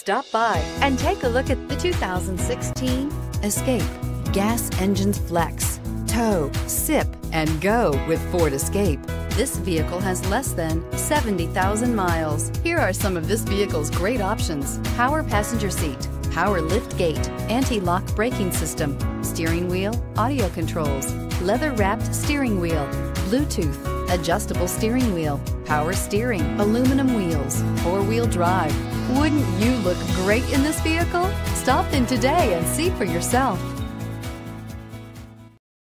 Stop by and take a look at the 2016 Escape. Gas engines flex, tow, sip, and go with Ford Escape. This vehicle has less than 70,000 miles. Here are some of this vehicle's great options: power passenger seat, power lift gate, anti-lock braking system, steering wheel audio controls, leather-wrapped steering wheel, Bluetooth, adjustable steering wheel, power steering, aluminum wheels, four-wheel drive. Wouldn't you look great in this vehicle? Stop in today and see for yourself.